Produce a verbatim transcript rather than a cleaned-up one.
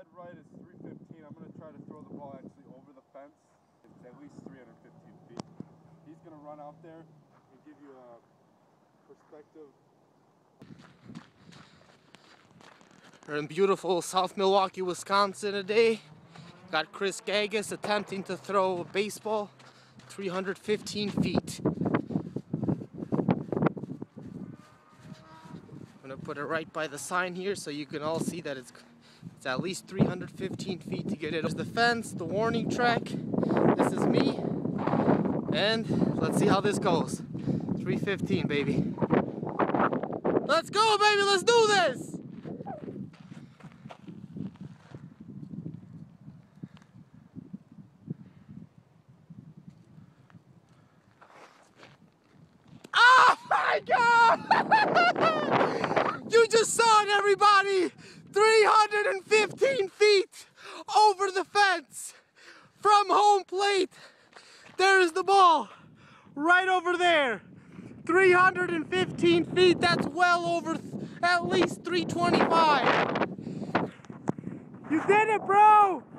Head right is three fifteen. I'm going to try to throw the ball actually over the fence. It's at least three hundred fifteen feet. He's going to run out there and give you a perspective. We're in beautiful South Milwaukee, Wisconsin today. Got Chris Gagas attempting to throw a baseball three hundred fifteen feet. I'm gonna put it right by the sign here so you can all see that it's it's at least three hundred fifteen feet to get it. There's the fence, the warning track. This is me. And let's see how this goes. three fifteen, baby. Let's go, baby, let's do this! Oh my God! You just saw it, everybody! three hundred fifteen feet over the fence from home plate. There's the ball right over there. three hundred fifteen feet, that's well over at least three twenty-five. You did it, bro!